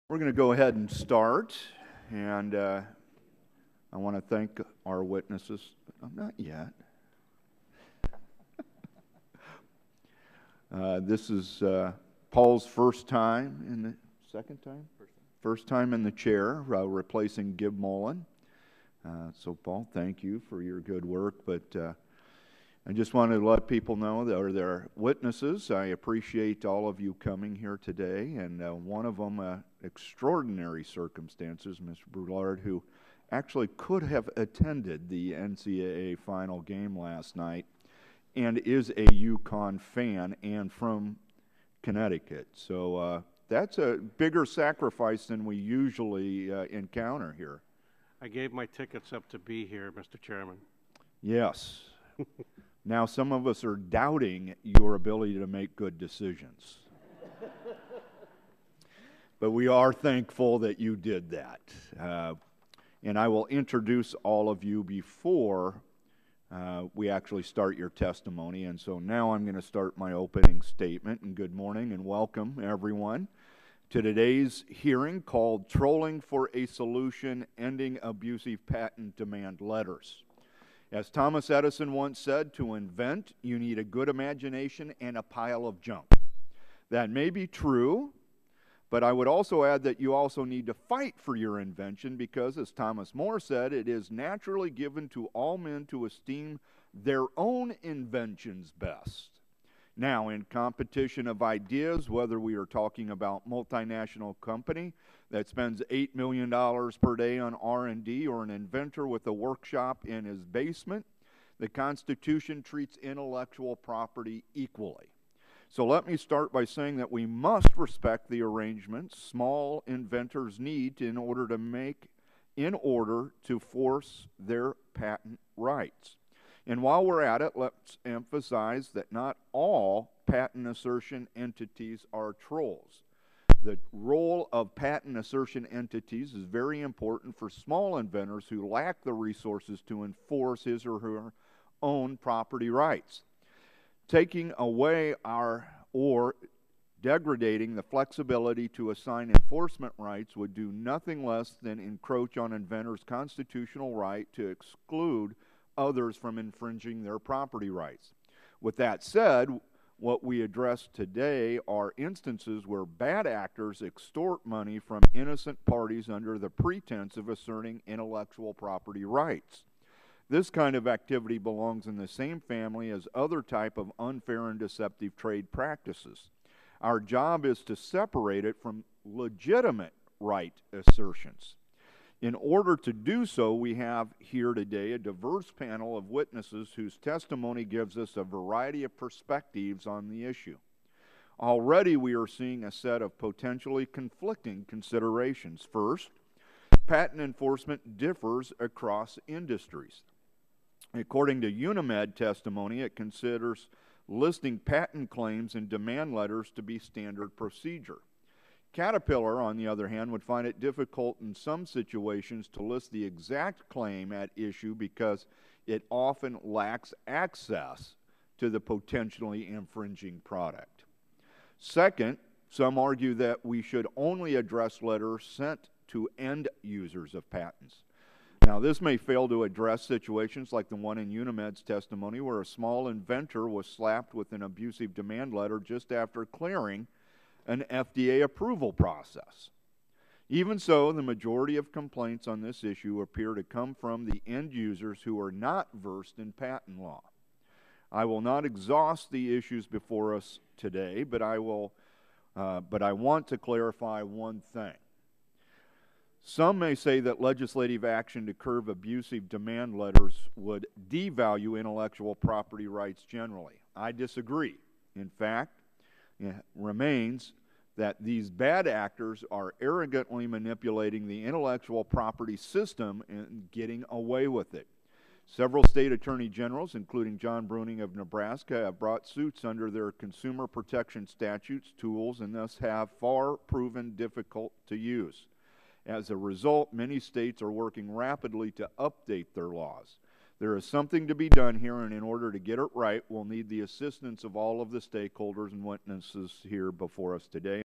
We're going to go ahead and start, and I want to thank our witnesses. Not yet. This is Paul's first time in the second time? First time in the chair, replacing Gib Mullen. So Paul, thank you for your good work, but I just wanted to let people know that they're witnesses. I appreciate all of you coming here today, and one of them, extraordinary circumstances, Mr. Boulard, who actually could have attended the NCAA final game last night and is a UConn fan and from Connecticut. So that's a bigger sacrifice than we usually encounter here. I gave my tickets up to be here, Mr. Chairman. Yes. Now some of us are doubting your ability to make good decisions. But we are thankful that you did that. And I will introduce all of you before we actually start your testimony. And so now I'm going to start my opening statement. And good morning and welcome, everyone, to today's hearing called Trolling for a Solution, Ending Abusive Patent Demand Letters. As Thomas Edison once said, to invent, you need a good imagination and a pile of junk. That may be true, but I would also add that you also need to fight for your invention because, as Thomas More said, it is naturally given to all men to esteem their own inventions best. Now, in competition of ideas, whether we are talking about multinational company that spends $8 million per day on R&D or an inventor with a workshop in his basement, the Constitution treats intellectual property equally. So let me start by saying that we must respect the arrangements small inventors need in order to force their patent rights. And while we're at it, let's emphasize that not all patent assertion entities are trolls. The role of patent assertion entities is very important for small inventors who lack the resources to enforce his or her own property rights. Taking away or degrading the flexibility to assign enforcement rights would do nothing less than encroach on inventors' constitutional right to exclude others from infringing their property rights. With that said, what we address today are instances where bad actors extort money from innocent parties under the pretense of asserting intellectual property rights. This kind of activity belongs in the same family as other type of unfair and deceptive trade practices. Our job is to separate it from legitimate right assertions. In order to do so, we have here today a diverse panel of witnesses whose testimony gives us a variety of perspectives on the issue. Already we are seeing a set of potentially conflicting considerations. First, patent enforcement differs across industries. According to Unimed testimony, it considers listing patent claims in demand letters to be standard procedure. Caterpillar, on the other hand, would find it difficult in some situations to list the exact claim at issue because it often lacks access to the potentially infringing product. Second, some argue that we should only address letters sent to end users of patents. Now, this may fail to address situations like the one in Unimed's testimony where a small inventor was slapped with an abusive demand letter just after clearing an FDA approval process. Even so, the majority of complaints on this issue appear to come from the end users who are not versed in patent law. I will not exhaust the issues before us today, but I want to clarify one thing. Some may say that legislative action to curb abusive demand letters would devalue intellectual property rights generally. I disagree. In fact, it remains that these bad actors are arrogantly manipulating the intellectual property system and getting away with it. Several state attorney generals, including John Bruning of Nebraska, have brought suits under their consumer protection statutes, tools, and thus have far proven difficult to use. As a result, many states are working rapidly to update their laws. There is something to be done here, and in order to get it right, we'll need the assistance of all of the stakeholders and witnesses here before us today.